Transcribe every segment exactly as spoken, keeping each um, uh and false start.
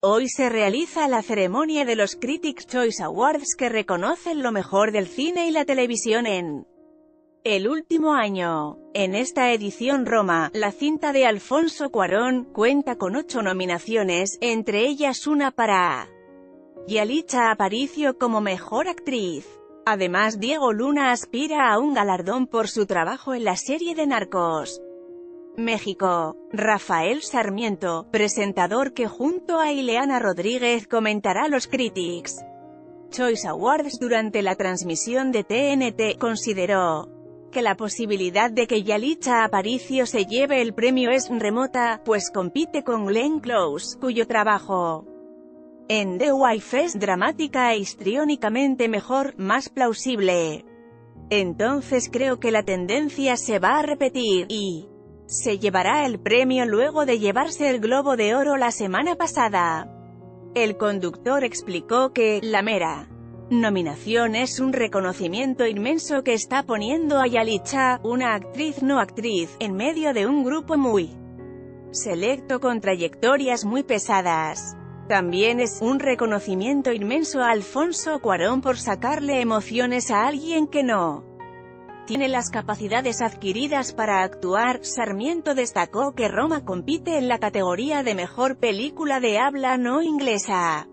Hoy se realiza la ceremonia de los Critics' Choice Awards, que reconocen lo mejor del cine y la televisión en el último año. En esta edición Roma, la cinta de Alfonso Cuarón, cuenta con ocho nominaciones, entre ellas una para Yalitza Aparicio como mejor actriz. Además, Diego Luna aspira a un galardón por su trabajo en la serie de Narcos México. Rafael Sarmiento, presentador que junto a Ileana Rodríguez comentará los Critics' Choice Awards durante la transmisión de T N T, consideró que la posibilidad de que Yalitza Aparicio se lleve el premio es remota, pues compite con Glenn Close, cuyo trabajo en The Wife es dramática e histriónicamente mejor, más plausible. Entonces creo que la tendencia se va a repetir, y se llevará el premio luego de llevarse el Globo de Oro la semana pasada. El conductor explicó que la mera nominación es un reconocimiento inmenso que está poniendo a Yalitza, una actriz no actriz, en medio de un grupo muy selecto con trayectorias muy pesadas. También es un reconocimiento inmenso a Alfonso Cuarón por sacarle emociones a alguien que no tiene las capacidades adquiridas para actuar. Sarmiento destacó que Roma compite en la categoría de mejor película de habla no inglesa,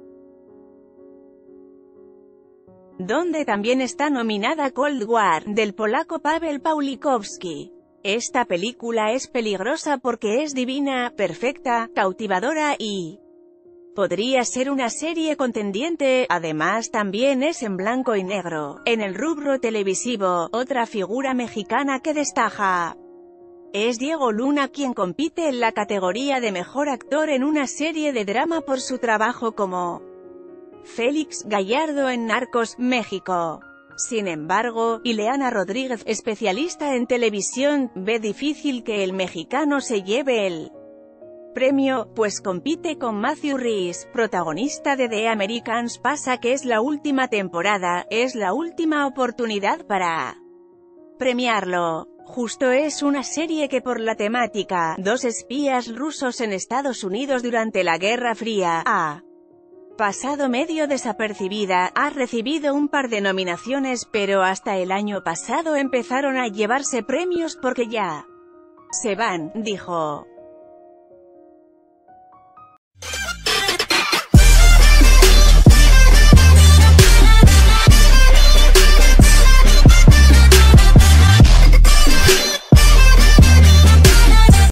donde también está nominada Cold War, del polaco Paweł Pawlikowski. Esta película es peligrosa porque es divina, perfecta, cautivadora y podría ser una serie contendiente. Además, también es en blanco y negro. En el rubro televisivo, otra figura mexicana que destaca es Diego Luna, quien compite en la categoría de mejor actor en una serie de drama por su trabajo como Félix Gallardo en Narcos México. Sin embargo, Ileana Rodríguez, especialista en televisión, ve difícil que el mexicano se lleve el premio, pues compite con Matthew Rhys, protagonista de The Americans. Pasa que es la última temporada, es la última oportunidad para premiarlo. Justo es una serie que por la temática, dos espías rusos en Estados Unidos durante la Guerra Fría, ha pasado medio desapercibida, ha recibido un par de nominaciones, pero hasta el año pasado empezaron a llevarse premios porque ya se van, dijo.